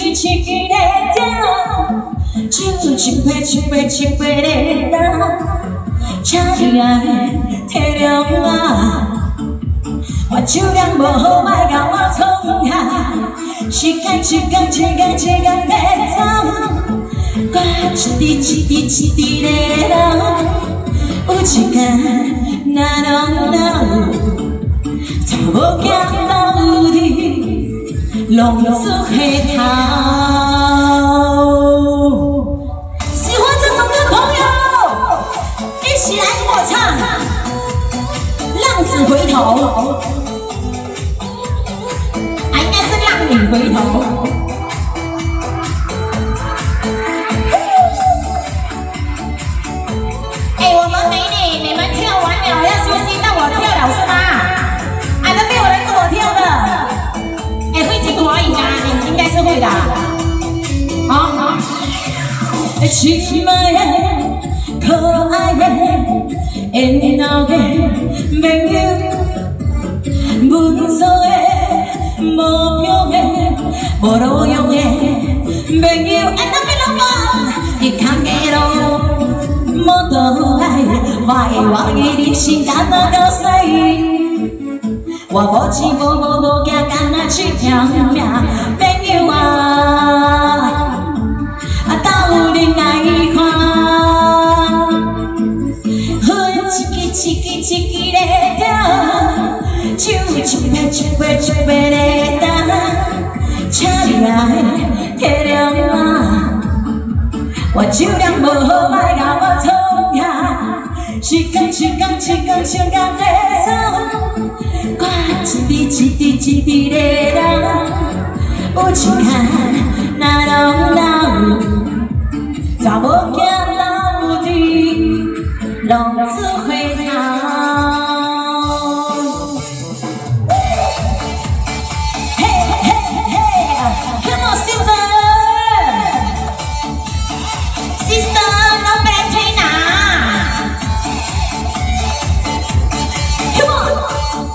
一个条，手一杯一杯一杯的干，请你爱体谅我，我酒量无好，莫甲我创下，时间一天一天一天在走，我一滴一滴一滴在流，有一天那拢老，查某囝老的。 浪子回头。喜欢这首歌的朋友，一起来跟我唱《浪子回头》。啊，应该是浪女回头。哎，我们美女，你们跳完了要休息，到我跳了是吗？啊，都没有人跟我跳的。 会听华语啊？你应该是会的。好，亲爱的、可爱的、缘投的朋友，文素的、无标的、无路用的朋友，爱那边老板，你看个咯，无倒来，我的人生敢那到死。 我无钱无惊，干那一条命，朋友啊，斗阵来看，分一支来跳，手一杯一杯来干，请你来体谅我酒量无好，莫甲我创下，时间在走。 我一滴在流，有一天那拢老，查某囝老的浪子回头。嘿嘿嘿 ，Come on sister， no bad thing 啊 ，Come on。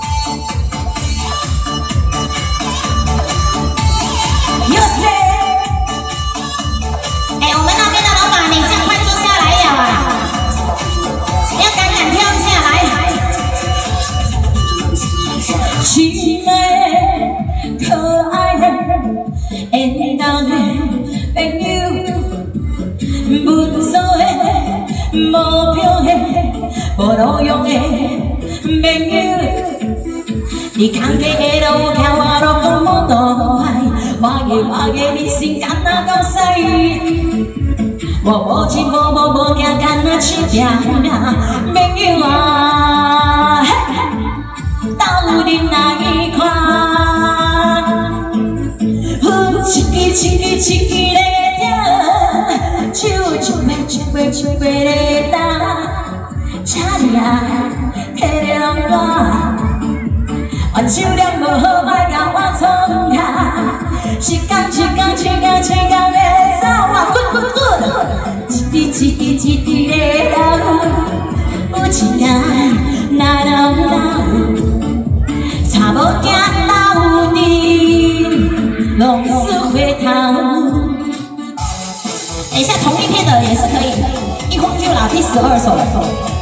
亲爱的、可爱的、缘投的朋友，文素的、无标的、无路用的朋友，你看起的路跳我路讲无倒来，我的人生敢那到死，我无钱无惊，敢那一条命，朋友啊。 斗阵来看，分一支来跳，手一杯来干，请你爱体谅我酒量无好，莫甲我创下，时间在走，我滚，一滴来流，有一天那拢老。 查某囝老的浪子回头。等一下同一篇的也是可以，一空就老第12首。